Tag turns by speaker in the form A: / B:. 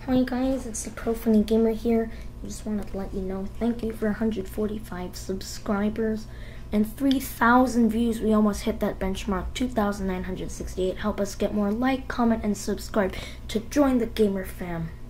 A: Hi guys, it's the Pro Funny Gamer here. I just wanted to let you know, thank you for 145 subscribers and 3,000 views. We almost hit that benchmark, 2,968. Help us get more, like, comment, and subscribe to join the gamer fam.